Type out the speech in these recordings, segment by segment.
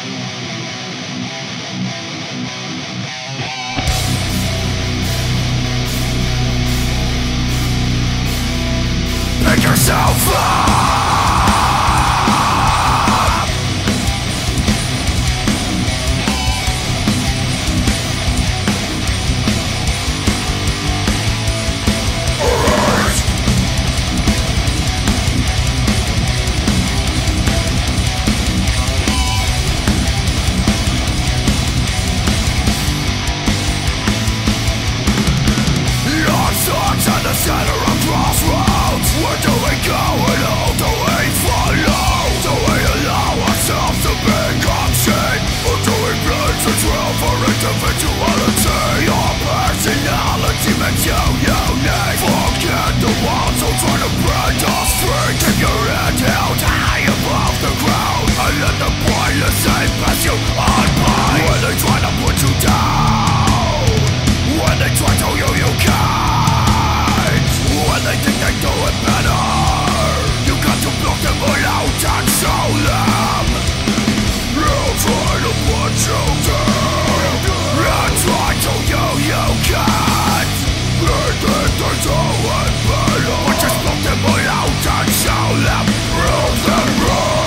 Pick yourself up. At the center of crossroads, where do we go and who do we follow? Do we allow ourselves to become seen? Or do we place a trail for individuality? Your personality makes you unique. Forget the ones who try to brand us free. Keep your head held high above the ground and let the pointless aim pass you on by. When they try to put you down, when they try to you can't. When they think they do it better, you got to block them all out and show them. They'll try to put you down, and try to you can't. They think they do it better, but just block them all out and show them. Prove them wrong.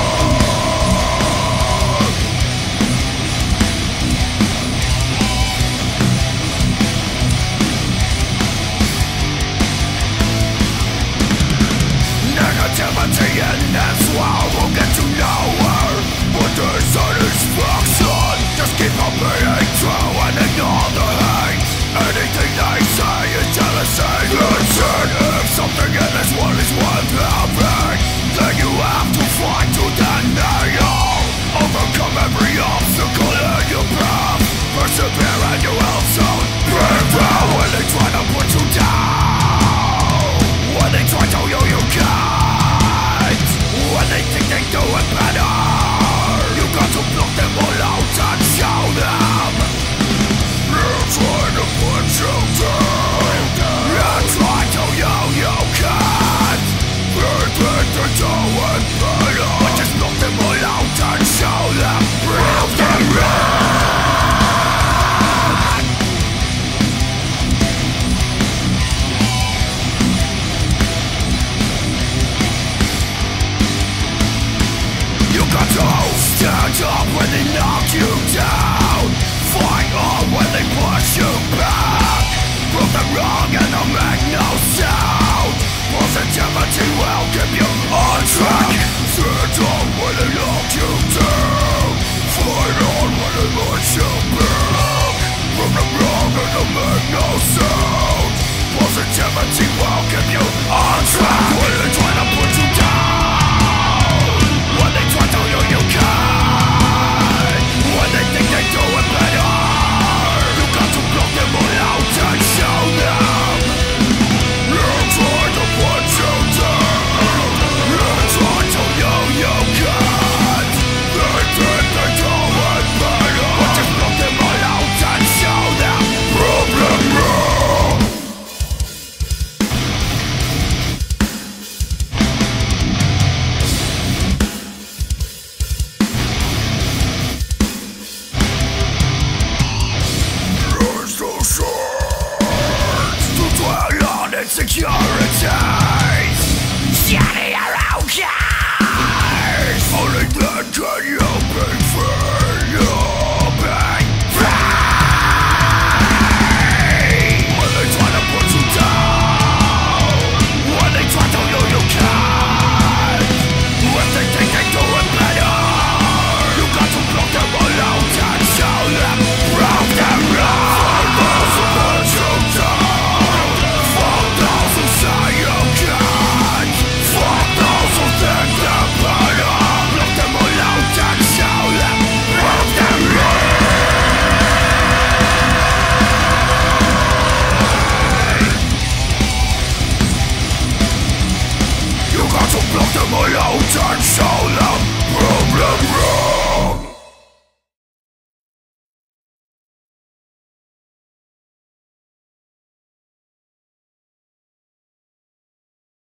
Negativity in this world will get you nowhere. But there's satisfaction. Just keep on being true and ignore the hate. Anything they say is jealousy. Listen, if something in this world is worth having, then you have to fight to the nail. Overcome every obstacle in your path. Persevere and you will soon break down. When they try to put you down, when they try to you can't. When they think they do it better, you got to block them all out and show them. They're trying to put you down, they're trying to you can't. They think they do it better, but just block them all out and show them. Prove them wrong. Stand up when they knock you down. Fight on when they push you back. Prove them wrong and they'll make no sound. Positivity will keep you on track. Stand up when they knock you down. Fight on when they push you back. Prove them wrong and they'll make no sound. Positivity will keep you on track. When they try to put you down, when they try to you can't. When they think they do it better, you got to block them all out and show them. They're trying to put you down, they're trying to you can't. They think they do it better, but just block them all out and show them. Prove them wrong. Insecurities, standing around cars. Only then can you be free. You'll be free. When they try to put you down, when they try to you can't. When they think they do it better, you got to block them all out and show them. Prove them wrong. Those who put you down. Block them all out and show them. Prove them wrong.